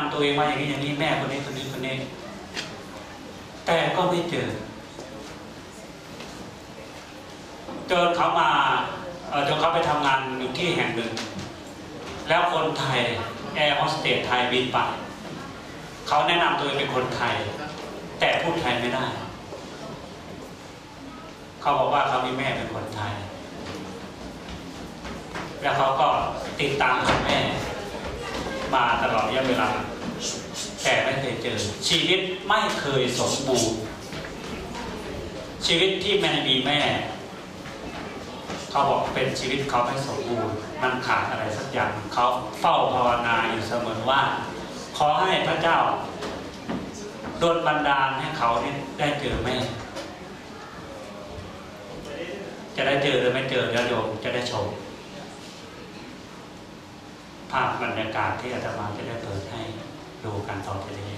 ำตัวเองว่าอย่างนี้อย่างนี้แม่คนนี้คนนี้คนนี้แต่ก็ไม่เจอจนเขามาจนเขาไปทำงานอยู่ที่แห่งหนึ่งแล้วคนไทยแอร์โฮสเตสไทยบินไปเขาแนะนำตัวเองเป็นคนไทยแต่พูดไทยไม่ได้เขาบอกว่าเขามีแม่เป็นคนไทยแล้วเขาก็ติดตามแม่มาตลอดระยะเวลาแต่ไม่เคยเจอชีวิตไม่เคยสมบูรณ์ชีวิตที่ไม่มีแม่เขาบอกเป็นชีวิตเขาไม่สมบูรณ์มันขาดอะไรสักอย่างเขาเฝ้าภาวนาอยู่เสมอว่าขอให้พระเจ้าโดนบันดาลให้เขาได้เจอแม่จะได้เจอหรือไม่เจอแล้วโยมจะได้ชมภาพบรรยากาศที่อาตมาจะได้เปิดให้ดูกันต่อไปนี้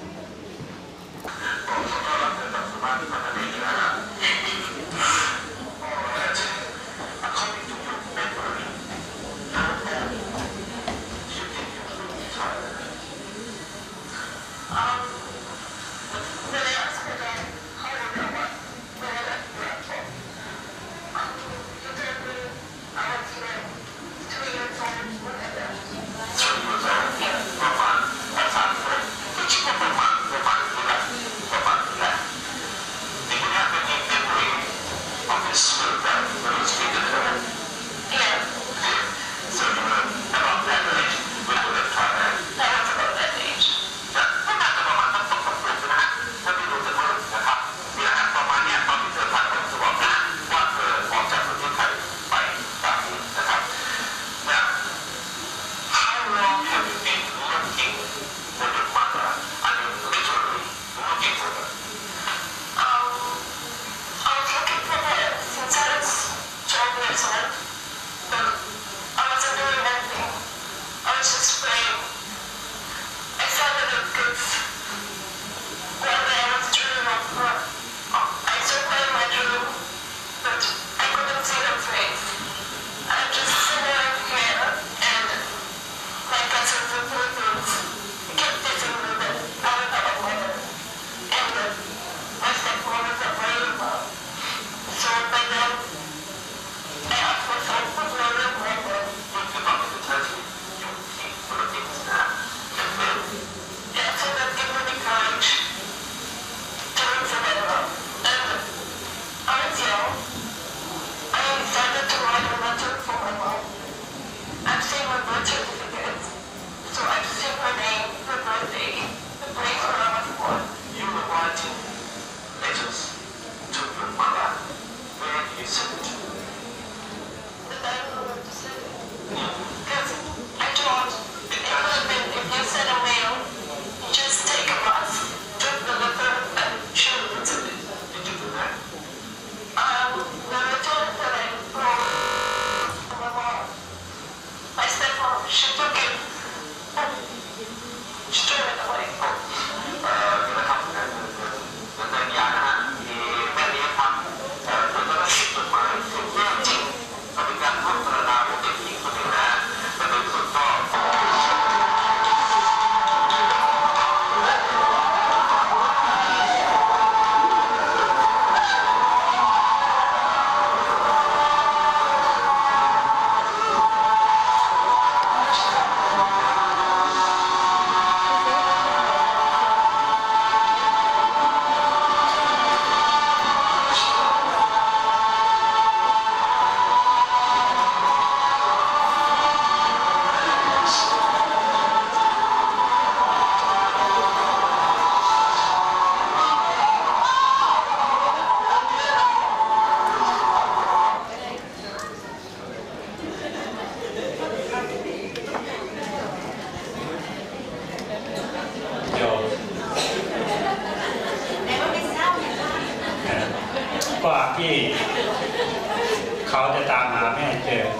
กว่าที่เขาจะตามหาแม่เจอ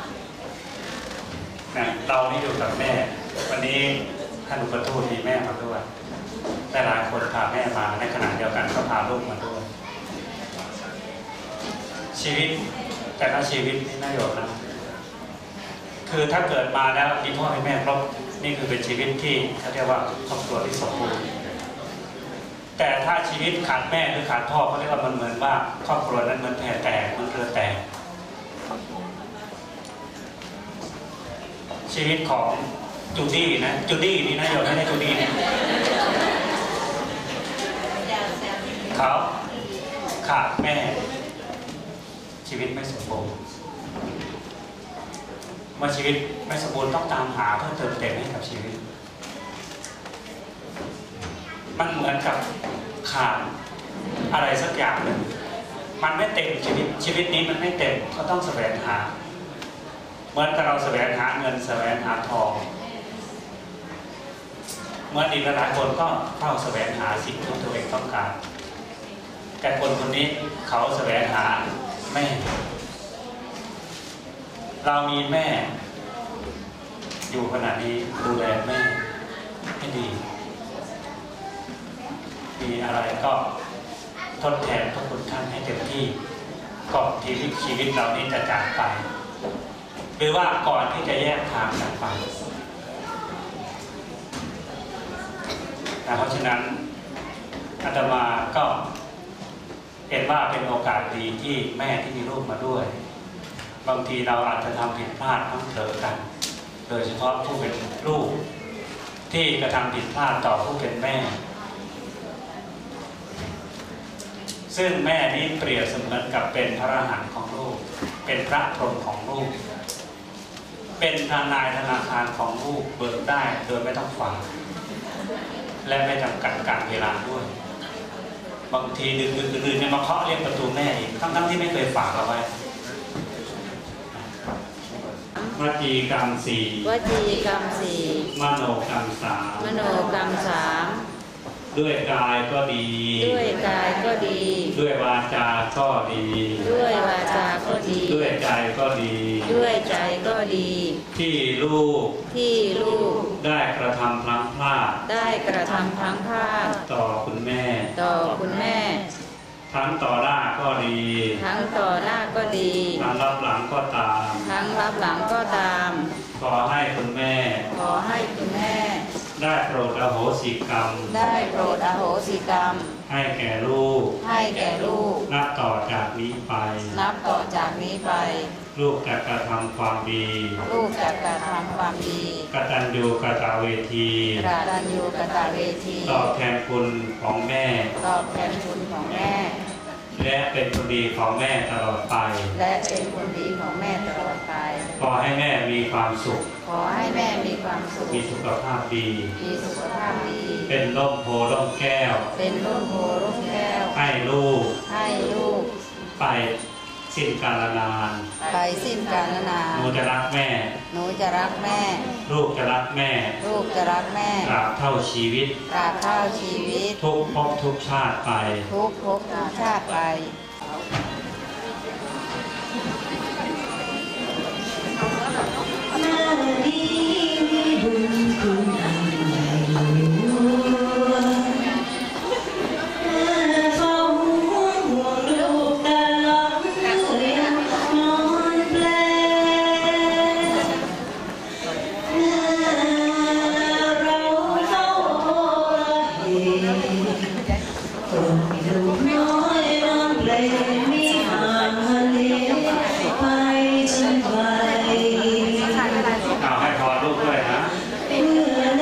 นะเรานี่อยู่กับแม่วันนี้ท่านอุปทูตมีแม่มาด้วยแต่หลายคนพาแม่มาในขณะเดียวกันก็พาลูกมาด้วยชีวิตแต่ละชีวิตนี่น่าโยมนะคือถ้าเกิดมาแล้วมีพ่อมีแม่ครบนี่คือเป็นชีวิตที่เขาเรียกว่าครอบครัวที่สมบูรณ์แต่ถ้าชีวิตขาดแม่หรือขาดพ่อเขาเรียกว่ามันเหมือนว่าครอบครัวนั้นมันแผ่แตกมันเรือแตกชีวิตของจูดี้นะจูดี้นี่นะโยมไม่ได้จูดี้นะเขาขาดแม่ชีวิตไม่สมบูรณ์เมื่อชีวิตไม่สมบูรณ์ต้องตามหาเพื่อเติมเต็มให้กับชีวิตมันเหมือนกับขาดอะไรสักอย่างหนึ่งมันไม่เต็มชีวิตนี้มันไม่เต็มก็ต้องแสวงหาเหมือนกับเราแสวงหาเงินแสวงหาทองเมื่ออีกหลายคนก็เข้าแสวงหาสิ่งที่ตัวเองต้องการแต่คนนี้เขาแสวงหาแม่เรามีแม่อยู่ขณะนี้ดูแลแม่ให้ดีมีอะไรก็ทดแทนพระคุณท่านให้เต็มที่ก่อนที่ชีวิตเรานี้จะจากไปหรือว่าก่อนที่จะแยกทางกันไปเพราะฉะนั้นอาตมาก็เห็นว่าเป็นโอกาสดีที่แม่ที่มีลูกมาด้วยบางทีเราอาจจะทำผิดพลาดทั้งเผลอกันโดยเฉพาะผู้เป็นลูกที่กระทำผิดพลาดต่อผู้เป็นแม่ซึ่งแม่นี้เปรียบเสมือนกับเป็นพระอรหันต์ของลูกเป็นพระพรหมของลูกเป็นทนายธนาคารของลูกเบิกได้โดยไม่ต้องฝากและไม่จำกัดการเวลาด้วยบางทีดึกเนี่ยมาเคาะเรียกประตูแม่อีกทั้งที่ไม่เคยฝากเอาไว้วจีกรรมสี่มโนกรรมสามด้วยกายก็ดีด้วยวาจาก็ดีด้วยใจก็ดีที่ลูกได้กระทำพลั้งพลาดต่อคุณแม่ทั้งต่อหน้าก็ดีทั้งรับหลังก็ตามขอให้คุณแม่ได้โปรดอโหสิกรรมให้แก่ลูกนับต่อจากนี้ไปลูกจะกระทำความดีกตัญญูกตเวทีตอบแทนคุณของแม่และเป็นคนดีของแม่ตลอดไปขอให้แม่มีความสุขมีสุขภาพดีเป็นร่มโพร่มแก้วให้ลูกไปสิ้นกาลนานหนูจะรักแม่ลูกจะรักแม่ตราบเท่าชีวิตทุกภพทุกชาติไปแม่ดีมีบุญคุณอันใหญ่หลวงแม่เฝ้าห่วงลูกแต่หลังเลี้ยงนอนเปลแม่เราเฝ้าเหส่งลูกน้อยนอนเปลมีห่างเลี้ยงไปจนไกลให้พอลูกด้วยนะเมื่อ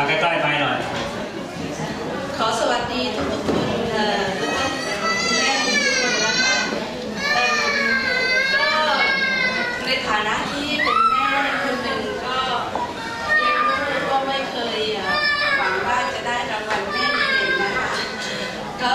ใกล้ๆไปหน่อยขอสวัสดีทุกๆคนแล้วก็คุณแม่ทุกคนนะคะก็ในฐานะที่เป็นแม่คนหนึ่งก็เลี้ยงลูกก็ไม่เคยหวังว่าจะได้รางวัลแม่ดีเด่นนะคะก็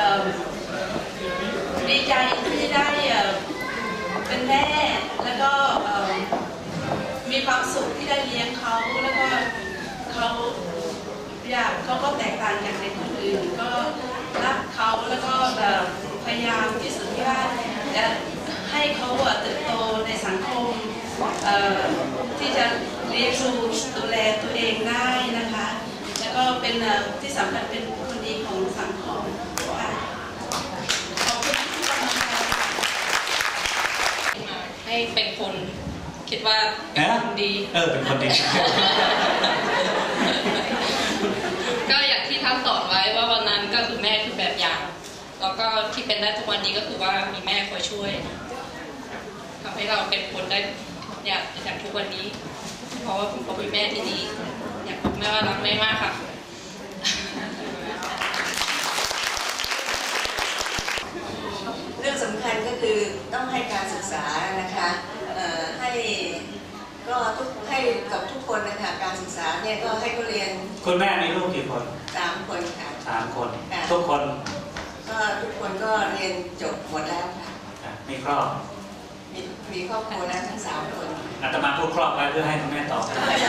ดีใจที่ได้เป็นแม่แล้วก็มีความสุขที่ได้เลี้ยงเขาแล้วก็เขาก็แตกต่างจากเด็กคนอื่นก็รักเขาแล้วก็พยายามที่สุดที่ว่าจะให้เขาเติบโตในสังคมที่จะเลี้ยงดูแลตัวเองได้นะคะแล้วก็เป็นที่สำคัญเป็นคนดีของสังคมค่ะขอบคุณที่มาให้เป็นคนคิดว่าเป็นคนดีเป็นคนดีก็อย่างที่ท่านสอนไว้ว่าวันนั้นก็คือแม่คือแบบอย่างแล้วก็ที่เป็นได้ทุกวันนี้ก็คือว่ามีแม่คอยช่วยทำให้เราเป็นคนได้อย่างทุกวันนี้เพราะว่าผมมีแม่ที่ดีอยากบอกแม่ว่ารักแม่มากค่ะเรื่องสำคัญก็คือต้องให้การศึกษานะคะให้กับทุกคนนะคะการศึกษาเนี่ยก็ให้เขาเรียนคุณแม่มีลูกกี่คน 3 คนค่ะ 3 คนทุกคนก็เรียนจบหมดแล้วค่ะมีครอบมีครอบครัวแล้วทั้ง3 คนอาตมาพูดครอบไว้เพื่อให้คุณแม่ตอบ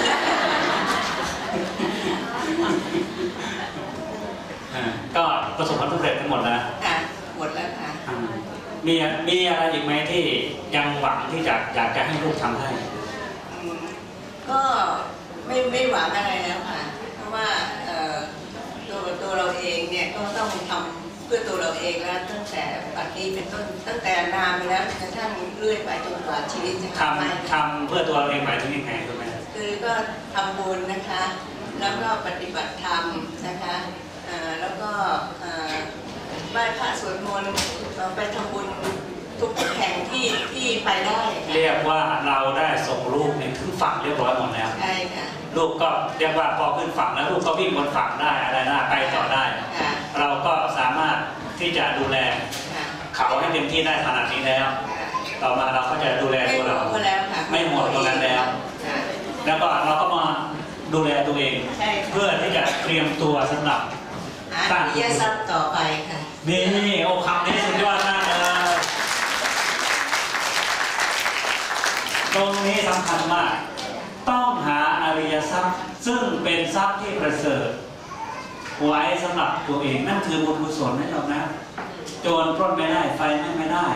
ก็ประสบความสำเร็จทั้งหมดแล้วหมดแล้วค่ะมีอะไรอีกไหมที่ยังหวังที่อยากจะให้ลูกทำให้ก็ไม่หวังอะไรแล้วค่ะเพราะว่าตัวเราเองเนี่ยก็ต้องทำเพื่อตัวเราเองแล้วตั้งแต่ปัจจุบันเป็นต้นตั้งแต่นานไปแล้วกระทั่งเรื่อยไปจนกว่าชีวิตจะทำเพื่อตัวเราเองหมายถึงยังไงคุณแม่คือก็ทำบุญนะคะแล้วก็ปฏิบัติธรรมนะคะแล้วก็ไหว้พระสวดมนต์ไปทำบุญทุกแห่งที่ไปได้เรียกว่าเราได้ส่งลูกขึ้นฝั่งเรียบร้อยหมดแล้วใช่ค่ะลูกก็เรียกว่าพอขึ้นฝั่งแล้วลูกก็วิ่งบนฝั่งได้อะไรนะไปต่อได้เราก็สามารถที่จะดูแลเขาให้เต็มที่ได้ขนาดนี้แล้วต่อมาเราก็จะดูแลตัวเราไม่หมดตรงนั้นแล้วแล้วก็เราก็มาดูแลตัวเองเพื่อที่จะเตรียมตัวสำหรับสร้างวิทยาศาสตร์ต่อไปค่ะนี่โอ้คำนี้สุดยอดมากเลยตรงนี้สำคัญมากต้องหาอริยทรัพย์ซึ่งเป็นทรัพย์ที่ประเสริฐไว้สำหรับตัวเองนั่นคือบุญกุศลให้เรานะโจรปล้นไม่ได้ไฟไม่ได้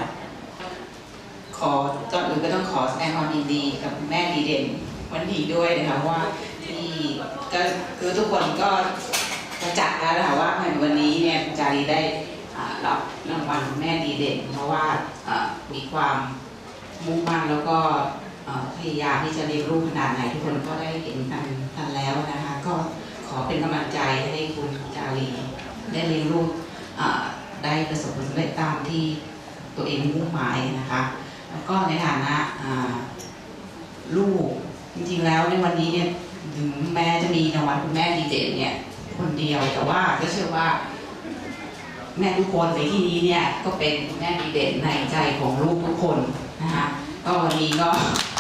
ก่อนอื่นก็ต้องขอแสดงความยินดีกับแม่ดีเด่นวันนี้ด้วยนะคะว่าที่ก็คือทุกคนก็จัดแล้วนะคะว่าวันนี้เนี่ยจารีได้รับรางวัลแม่ดีเด่นเพราะว่ามีความมุ่งมั่นแล้วก็พยายามที่จะเลี้ยงลูกขนาดไหนทุกคนก็ได้เห็นกันแล้วนะคะก็ขอเป็นกำลังใจให้คุณจารีได้เลี้ยงลูกได้ประสบผลสำเร็จตามที่ตัวเองมุ่งหมายนะคะแล้วก็ในฐานะลูกจริงๆแล้วในวันนี้เนี่ยถึงแม้จะมีรางวัลคุณแม่ดีเด่นเนี่ยคนเดียวแต่ว่าก็เชื่อว่าแม่ทุกคนในที่นี้เนี่ยก็เป็นแม่ดีเด่นในใจของลูกทุกคนนะคะก็วันนี้ก็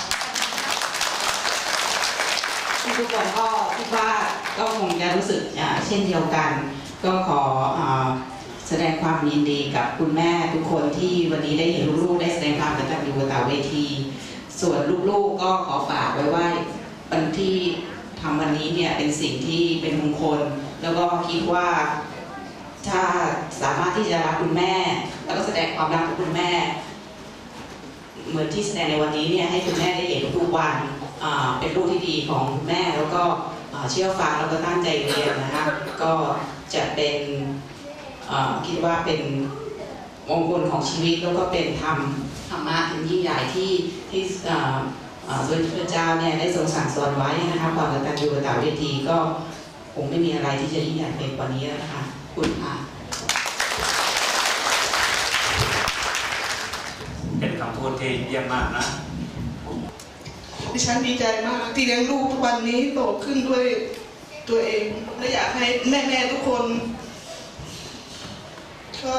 ทุกคนก็คิดว่าก็คงจะรู้สึกเช่นเดียวกันก็ขอแสดงความยินดีกับคุณแม่ทุกคนที่วันนี้ได้เห็นลูกๆได้แสดงความกตัญญูกตเวทีส่วนลูกๆก็ขอฝากไว้ว่าวันที่ทำวันนี้เนี่ยเป็นสิ่งที่เป็นมงคลแล้วก็คิดว่าถ้าสามารถที่จะรักคุณแม่แล้วก็แสดงความรักกับคุณแม่เหมือนที่แสดงในวันนี้เนี่ยให้คุณแม่ได้เห็นทุกวันเป็นลูกที่ดีของคุณแม่แล้วก็เชื่อฟังแล้วก็ตั้งใจเรียนนะคะก็จะเป็นคิดว่าเป็นมงคลของชีวิตแล้วก็เป็นธรรมะที่ยิ่งใหญ่ที่สมเด็จพระเจ้าเนี่ยได้ทรงสั่งสอนไว้นะคะความกตัญญูกตเวทีก็คงไม่มีอะไรที่จะยิ่งใหญ่ไปกว่านี้แล้วนะคะคุณค่ะเป็นคำพูดที่เยี่ยมมากนะดิฉันดีใจมากที่เลี้ยงลูกทุกวันนี้โตขึ้นด้วยตัวเองและอยากให้แม่ๆทุกคนก็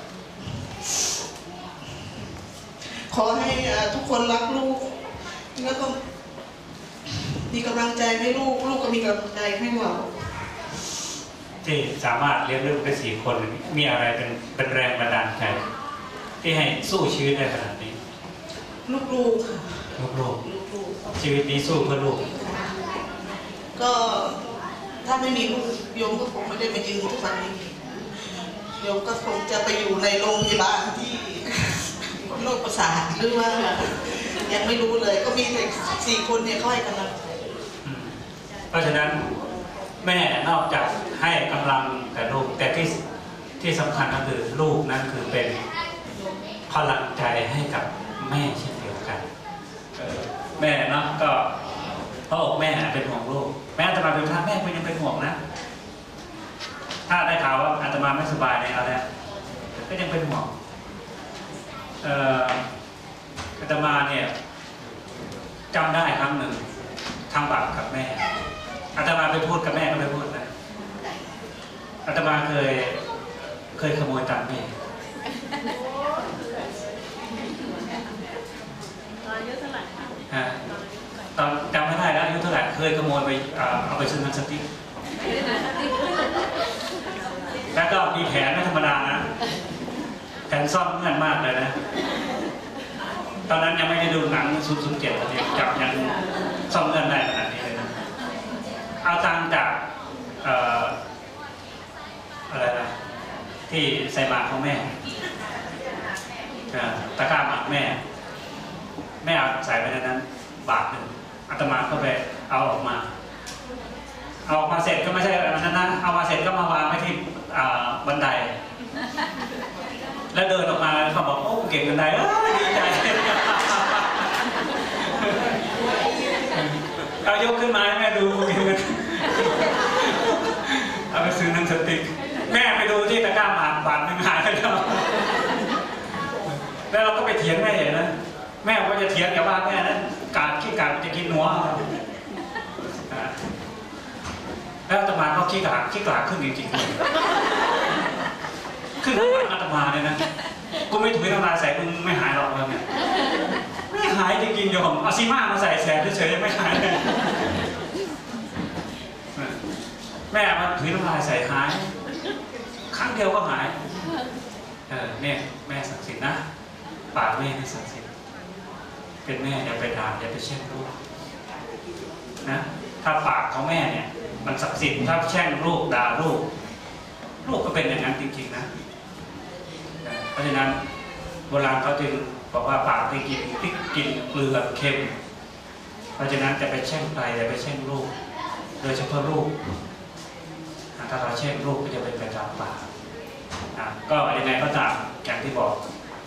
ขอให้ทุกคนรักลูกแล้วก็มีกำลังใจให้ลูกก็มีกำลังใจให้เราที่สามารถเลี้ยงลูกได้4 คนมีอะไรเป็นแรงบันดาลใจที่ให้สู้ชีวิตได้ขนาดนี้ลูกๆค่ะลูกชีวิตนี้สู้เพื่อลูกก็ถ้าไม่มีลูกโยมก็คงไม่ได้มายืนทุกวันนี้โยมก็คงจะไปอยู่ในโรงพยาบาลที่โรคประสาทหรือว่ายังไม่รู้เลยก็มีแต่4 คนเนี่ยเขาให้กำลังใจเพราะฉะนั้นแม่นอกจากให้กำลังแต่ลูกแต่ที่สำคัญก็คือลูกนั้นคือเป็นพลังใจให้กับแม่เช่นเดียวกันแม่เนาะก็พระอกแม่เป็นห่วงลูกแม่อาตมาเป็นพระแม่ก็ยังเป็นห่วงนะถ้าได้ข่าวว่าอาตมาไม่สบายในอะไรก็ยังเป็นห่วงอาตมาเนี่ยจำได้ครั้งหนึ่งทำบาปกับแม่อาตมาไปพูดกับแม่ก็ไม่พูดนะอาตมาเคยขโมยตังค์แม่ตอนจำไม่ได้แล้วอายุเท่าไหร่เคยขโมยไปเอาไปซื้อหนังสติ๊กแล้วก็มีแผนไม่ธรรมดานะแผนซ่อนเงื่อนมากเลยนะตอนนั้นยังไม่ได้ดูหนัง007เนี่ยจับยังซ่อนเงื่อนได้ขนาดนี้เลยนะเอาตังค์จากอะไรนะที่ใส่บาตรของแม่ตะกร้าหมากแม่เอาใส่ไปในนั้นบาท 1อาตมาก็ไปเอาออกมาเสร็จก็ไม่ใช่นั้นนะเอามาเสร็จก็มาวางไว้ที่บันไดแล้วเดินออกมาเขาบอกโอ้เก่งบันไดดีใจเอายกขึ้นมาให้แม่ดูเอาไปซื้อหนังสติ๊กแม่ไปดูที่ตะกร้าหมากบาท 1หายไปแล้วเราก็ไปเถียงแม่อย่างนั้นแม่ก็จะเถียงอย่าว่าแม่นะขี้กาดจะกินหัวแล้วอาตมาก็ขี้กาดขึ้นจริงๆขึ้นทั้งวันอาตมาเลยนะกูไม่ถุยน้ำลายใส่มึงไม่หายหรอกเลยไม่หายจริงๆโยมเอาซีม่ามาใส่แสบเฉยๆไม่หายเลยแม่มาถุยน้ำลายใส่หายครั้งเดียวก็หายเนี่ยแม่ศักดิ์สิทธิ์นะปากแม่นี่ศักดิ์สิทธิ์เป็นแม่อย่าไปด่าอย่าไปแช่งลูกนะถ้าปากของแม่เนี่ยมันศักดิ์สิทธิ์ถ้าแช่งลูกด่าลูกก็เป็นอย่างนั้นจริงๆนะเพราะฉะนั้นโบราณเขาจึงบอกว่าปากที่กินพริกกินเกลือเค็มเพราะฉะนั้นจะไปแช่งใครอย่าไปแช่งลูกโดยเฉพาะลูกถ้าเราแช่งลูกก็จะเป็นไปตามปากก็ยังไงก็ตามอย่างที่บอก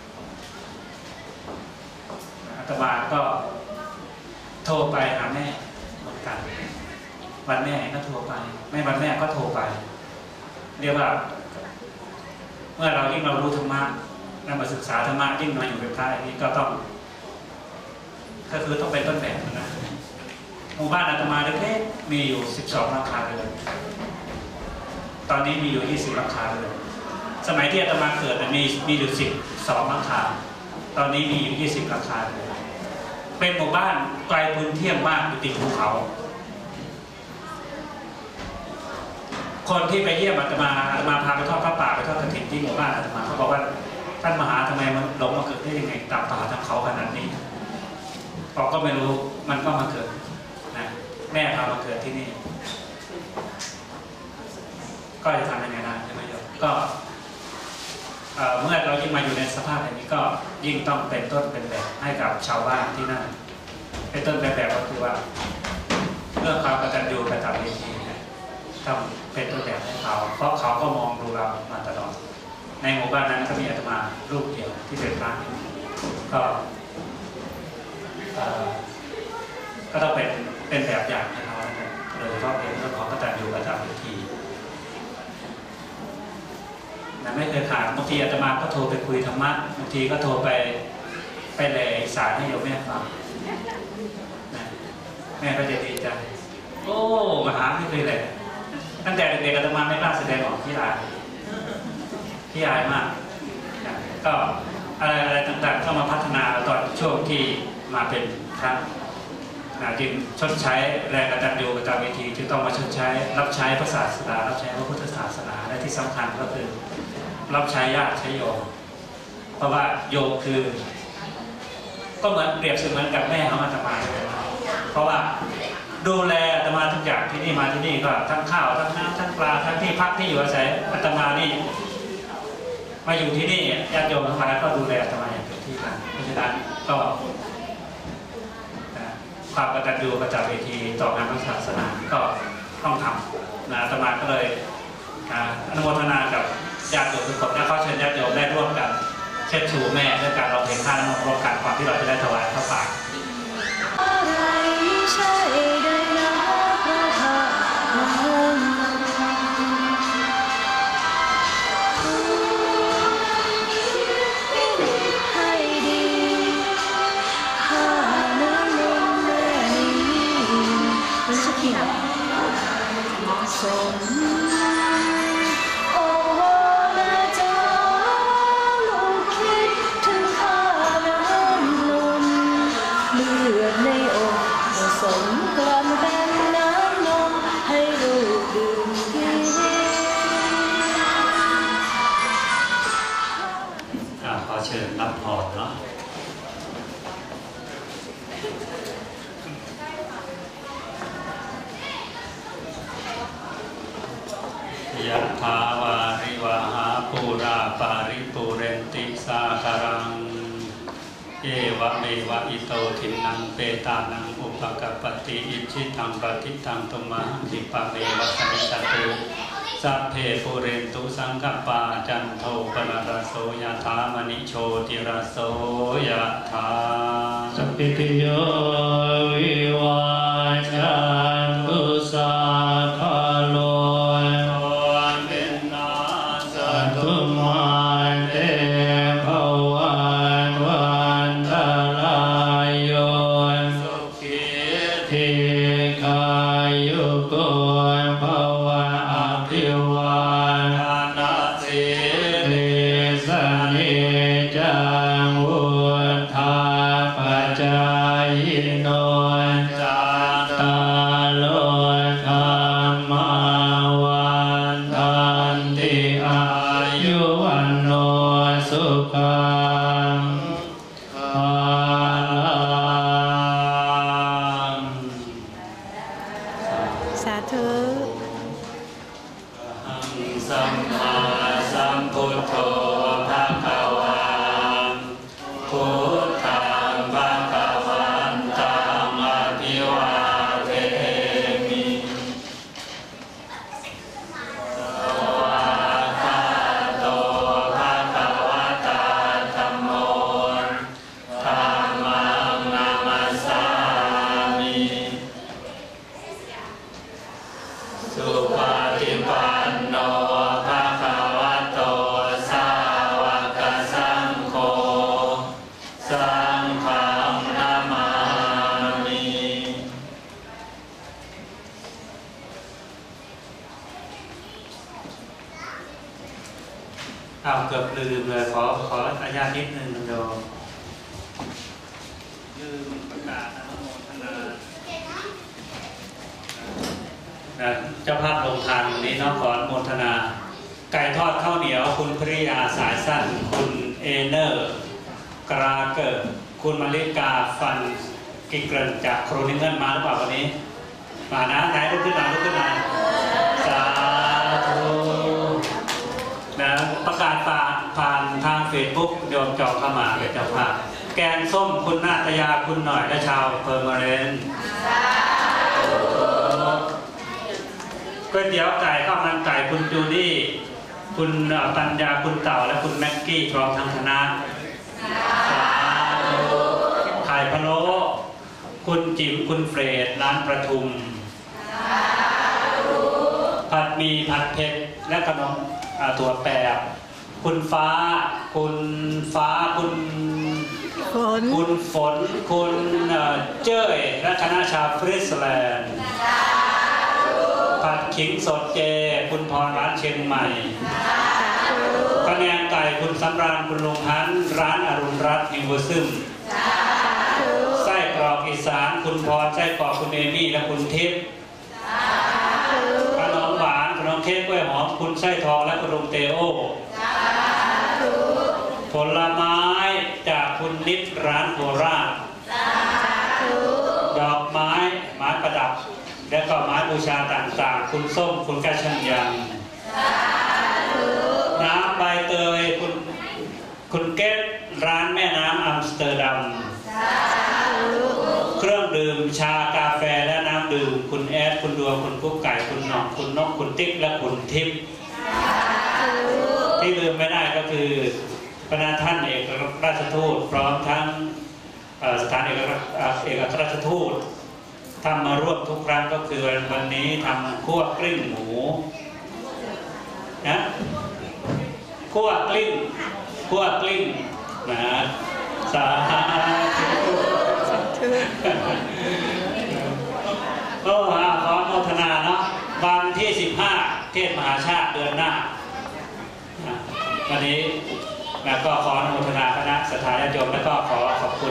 อาตมาก็โทรไปหาแม่เหมือนกันวันแม่ก็โทรไปไม่วันแม่ก็โทรไปเรียกว่าเมื่อเรายิ่งเรารู้ธรรมะเรามาศึกษาธรรมะยิ่งมาอยู่เป็นพระนี้ก็ต้องก็คือต้องเป็นต้นแบบนะหมู่บ้านอาตมาเล็กๆมีอยู่12หลังคาเรือนตอนนี้มีอยู่20หลังคาเรือนสมัยที่อาตมาเกิดมีอยู่12หลังคาตอนนี้มีอยู่20หลังคาเรือนเป็นหมู่บ้านไกลพื้นที่มากอยู่ติดภูเขาคนที่ไปเยี่ยมอาตมาพาไปทอดพระป่าไปทอดกฐินที่หมู่บ้านอาตมาเขาบอกว่าท่านมหาทำไมมันหลงมาเกิดได้ยังไงตามป่าทางเขาขนาดนี้บอกก็ไม่รู้มันก็มาเกิดนะแม่พามาเกิดที่นี่ก็จะทำยังไงได้ใช่ไหมโยมก็เมื่อเรายิ่งมาอยู่ในสภาพอย่างนี้ก็ยิ่งต้องเป็นต้นเป็นแบบให้กับชาวบ้านที่นั่นเป็นต้นเป็นแบบก็คือว่าเรื่องความกตัญญูกตเวทีต้องเป็นต้นแบบให้เขาเพราะเขาก็มองดูเรามาตลอดในหมู่บ้านนั้นก็มีอาตมารูปเดียวที่เป็นพระก็ต้องเป็นแบบอย่างให้เขาโดยเฉพาะเรื่องของกตัญญูกตเวทีไม่เคยขาดบางทีอาตมาก็โทรไปคุยธรรมะบางทีก็โทรไปเลยสารให้โยมแม่ฟังแม่ก็จะดีใจโอ้มหาไม่เคยเลยตั้งแต่เด็กๆอาตมาไม่กล้าแสดงออกที่อายมากก็อะไรต่างๆเข้ามาพัฒนาตอนช่วงที่มาเป็นพระจึงชดใช้แรงกตัญญูกตเวทีจึงต้องมาชดใช้รับใช้พระศาสดารับใช้พระพุทธศาสนาและที่สำคัญก็คือรับใช้ญาติใช้โยมเพราะว่าโยมคือก็เหมือนเปรียบเสมือนกับแม่ของอาตมาเพราะว่าดูแลอาตมาทุกอย่างที่นี่มาที่นี่ก็ทั้งข้าวทั้งน้ำทั้งปลาทั้งที่พักที่อยู่อาศัยอาตมานี่มาอยู่ที่นี่ญาติโยมทั้งหลายก็ดูแลอาตมาอย่างเต็มที่กันเพราะฉะนั้นก็ความกตัญญูกตเวทีต่องานพระศาสนาก็ต้องทำอาตมาก็เลยอนุโมทนากับญาติโยมทุกคนและขอเชิญญาติโยมได้ร่วมกันเชิดชูแม่ด้วยการร้องเพลงข้าน้ำร่วมกันความที่เราจะได้ถวายพระป่าอะไรใช่ได้นะพระธรรมให้ดีข้าน้ำนมแม่นี้มันสักอย่างเหมาะสมสมกลั่นเป็นน้ำนมให้ลูกดื่มกินขอเชิญรับพรเนาะยะถาวาริวหาปูราปาริปุเรนติสาคารังเอวะเมวะอิโตทินังเปตานังอุปกัปปติอิชิตังปฏิตังตุมหังคิปะเมวะสมิจจตุสัพเพปุเรนตุสังกปาจันโทปนรสโสยถามณิโชติรสโสยถาสัพพิติโยวิวัชชันตุสัพพะโลเวนนาสัตตุมาเตภวันวันตรายโยสุขิธิกายุโกภวะอภิวันนาสิริสนิจังวุฒาปัจจายโนจัตตาโลธรรมาวันตันติอายุวันโนสุขังภาลังสาธุสัมมาสัมพุทโธภะคะวะพุทธังภะคะวันตังอภิวาเทมิสวากขาโตภะคะวะตาธัมโมธัมมังนามัสสามิสุปฏิปันโนภะคะวะโตสาวกสังโฆสังฆังนามามิเกือบลืมเลยขออนุญาตนิดนึงเดี๋ยวลืมประกาศอนุโมทนาเจ้าภาพลงทานวันนี้น้องขออนุโมทนาไก่ทอดข้าวเหนียวคุณภริยาสายสั้นคุณเอเนอร์กราเกอร์คุณมาริกาฟันกิเกรนจากโครนิเงินมาหรือเปล่าวันนี้มานะไหนลุกขึ้นมาสาธุนะประกาศผ่านทางเฟซบุ๊กโยมจองเข้ามาเป็นเจ้าภาพแกงส้มคุณนาตยาคุณหน่อยและชาวเปอร์มาเรนก๋วยเตี๋ยวไก่ข้าวมันไก่คุณจูดี้คุณปัญญาคุณเต่าและคุณแม็กกี้พร้อมทั้งคณะไข่พะโล้คุณจิ๋มคุณเฟรดร้านประทุมผัดหมี่ผัดเผ็ดและขนมถั่วแปบคุณฟ้าคุณฝนคุณเจ้ยและคณะชาวฟริสแลนด์ผัดขิขิงสดเจคุณพรร้านเชียงใหม่คะแนนไก่คุณสำราญคุณลุงพันธ์ร้านอรุณรัตน์แห่งบัวซึมไส้กรอกอีสานคุณพรไส้กรอกคุณเอมี่และคุณทิพย์ขนมหวานขนมเค้กกล้วยหอมคุณไส้ทองและคุณลุงเตโอผลไม้จากคุณนิดร้านโคราชดอกไม้ประดับและก็ไม้บูชาต่างๆคุณส้มคุณกระชันยังน้ำใบเตยคุณเก็ตร้านแม่น้ำอัมสเตอร์ดัมเครื่องดื่มชากาแฟและน้ำดื่มคุณแอดคุณดวงคุณกุ๊กไก่คุณหน่องคุณนกคุณติ๊กและคุณทิพย์ที่ลืมไม่ได้ก็คือคณะท่านเอกราชทูตพร้อมทั้งสถานเอกอัครราชทูตทำมาร่วมทุกครั้งก็คือวันนี้ทำคั่วกลิ้งหมูนะคั่วกลิ้งนะสาธุขอโมทนาเนาะวันที่15เทศมหาชาติเดือนหน้าวันนี้ก็ขออนุโมทนาคณะศรัทธาญาติโยมและก็ขอขอบคุณ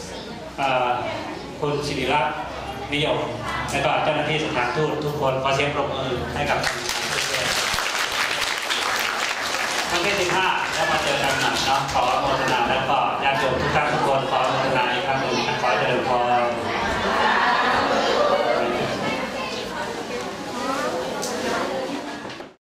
คุณศิริรัตน์นิยมและก็เจ้าหน้าที่สถานทูตทุกคนขอเสียงปรบมือให้กับทั้งที่15แล้วมาเจอกันหนักเนาะขออนุโมทนาแล้วก็ญาติโยมทุกท่านทุกคนขออนุโมทนาอีกครั้งหนึ่ง